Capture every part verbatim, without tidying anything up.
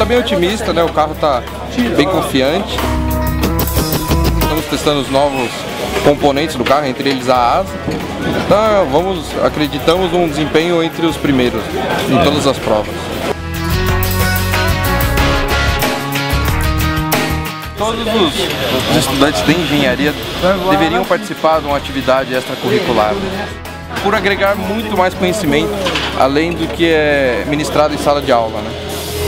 bem otimista, né? O carro está bem confiante. Estamos testando os novos componentes do carro, entre eles a asa. Então, vamos, acreditamos num desempenho entre os primeiros em todas as provas. Todos os estudantes de engenharia deveriam participar de uma atividade extracurricular, por agregar muito mais conhecimento, além do que é ministrado em sala de aula, né?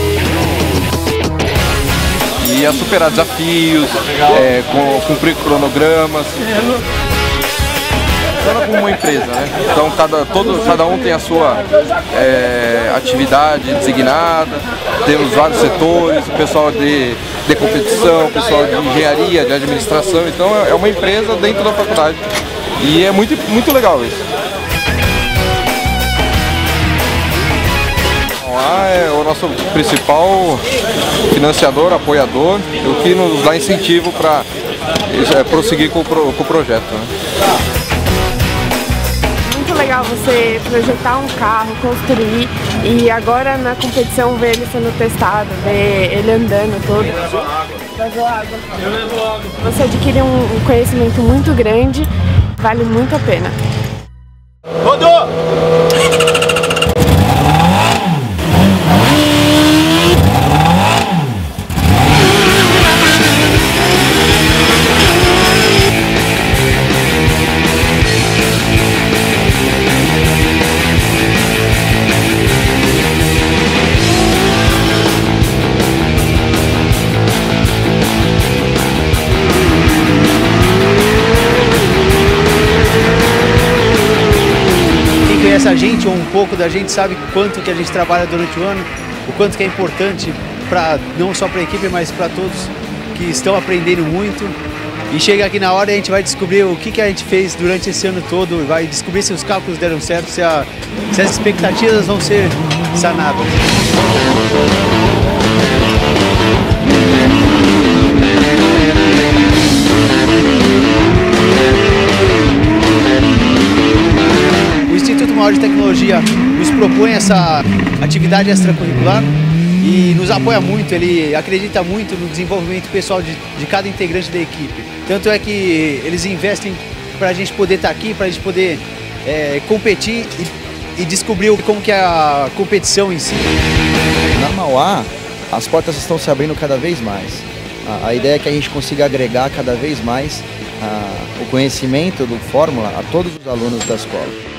E a superar desafios, é, cumprir cronogramas. Funciona como uma empresa, né? Então cada, todo, cada um tem a sua é, atividade designada, temos vários setores, o pessoal de, de competição, o pessoal de engenharia, de administração, então é uma empresa dentro da faculdade e é muito, muito legal isso. A é o nosso principal financiador, apoiador, o que nos dá incentivo para é, prosseguir com o, pro, com o projeto, né? Muito legal você projetar um carro, construir e agora na competição ver ele sendo testado, ver ele andando todo. Você adquire um conhecimento muito grande, vale muito a pena. Rodou! Conhece a gente ou um pouco da gente sabe quanto que a gente trabalha durante o ano, o quanto que é importante para não só para a equipe, mas para todos que estão aprendendo muito. E chega aqui na hora e a gente vai descobrir o que, que a gente fez durante esse ano todo, vai descobrir se os cálculos deram certo, se, a, se as expectativas vão ser sanadas. O Instituto Mauá de Tecnologia nos propõe essa atividade extracurricular e nos apoia muito, ele acredita muito no desenvolvimento pessoal de, de cada integrante da equipe. Tanto é que eles investem para a gente poder estar aqui, para a gente poder é, competir e, e descobrir como que é a competição em si. Na Mauá, as portas estão se abrindo cada vez mais. A, a ideia é que a gente consiga agregar cada vez mais a, o conhecimento do Fórmula a todos os alunos da escola.